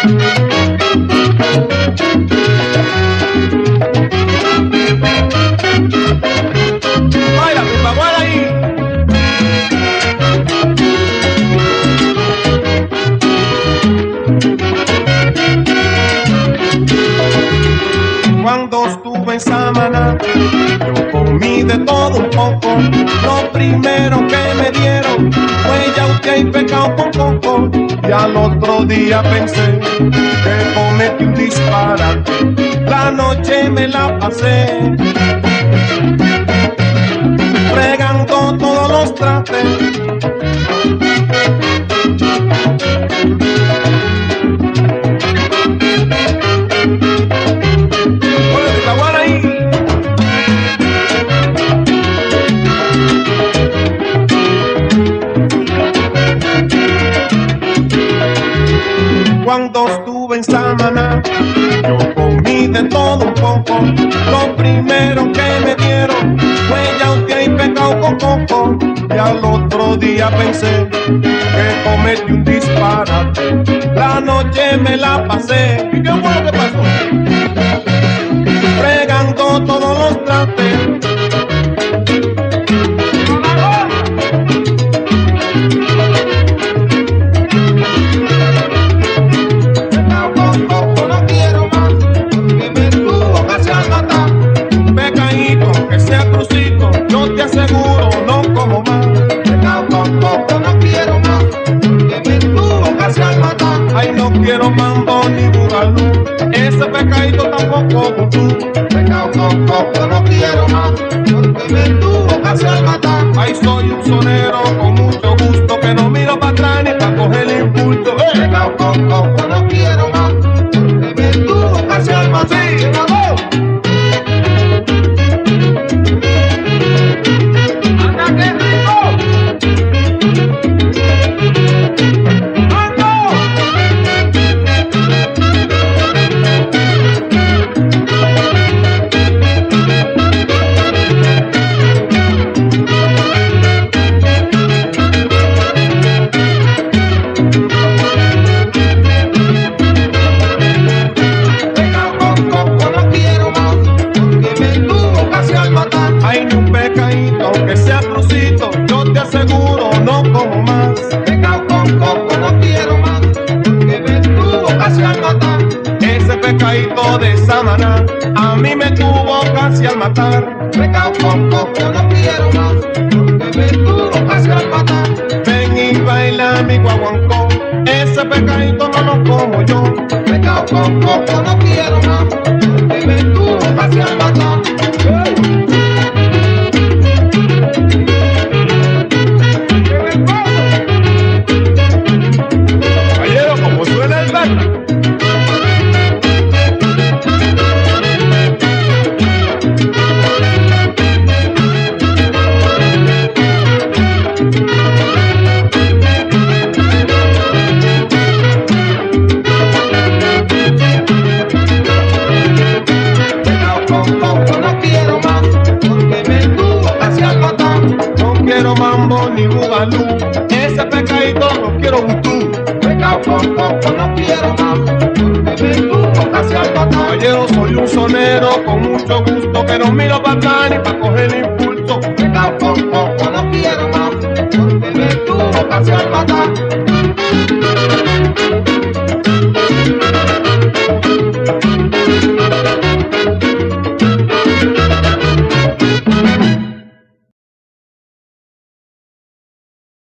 Baila mi baguala ahí. Cuando estuve en Samaná, yo comí de todo un poco. Lo primero que me dieron fue yautía y pescado con coco. Y al otro día pensé que cometí un disparate. La noche me la pasé fregando todos los trastes. Cuando estuve en Samaná, yo comí de todo un poco. Lo primero que me dieron fue yautía y pescado con coco. Y al otro día pensé que cometí un disparate. La noche me la pasé. ¿Y qué fue lo que pasó? Fregando todos los trastes. Seguro no como más. Pecado con coco no quiero más, que me tuvo casi al matar. Ay, no quiero mambo ni bugalú, ese pecadito tampoco vudú. Pecado con coco no quiero más, porque me tuvo casi al matar. Ay, soy un sonero con mucho gusto, que no miro para atrás ni para coger el impulso. Pecado con coco no quiero más, porque me tuvo casi al matar. Sí, ¡vamos! Aunque sea crucito, yo te aseguro no como más. Pecado con coco no quiero más, porque me tuvo casi al matar. Ese pecadito de Samaná a mí me tuvo casi al matar. Pecado con coco no quiero más, porque me tuvo casi al matar. Ven y baila mi guaguancó, ese pecadito no lo como yo. Pecado con coco no quiero más, porque me tuvo casi al matar. Mambo ni bugalú, ese pecadito no quiero vudú. Pecado con coco no quiero más, porque me tuvo casi al matar. Caballero, soy un sonero con mucho gusto, que no miro para atrás ni para coger el impulso. Pecado con coco no quiero más, porque me tuvo casi al matar.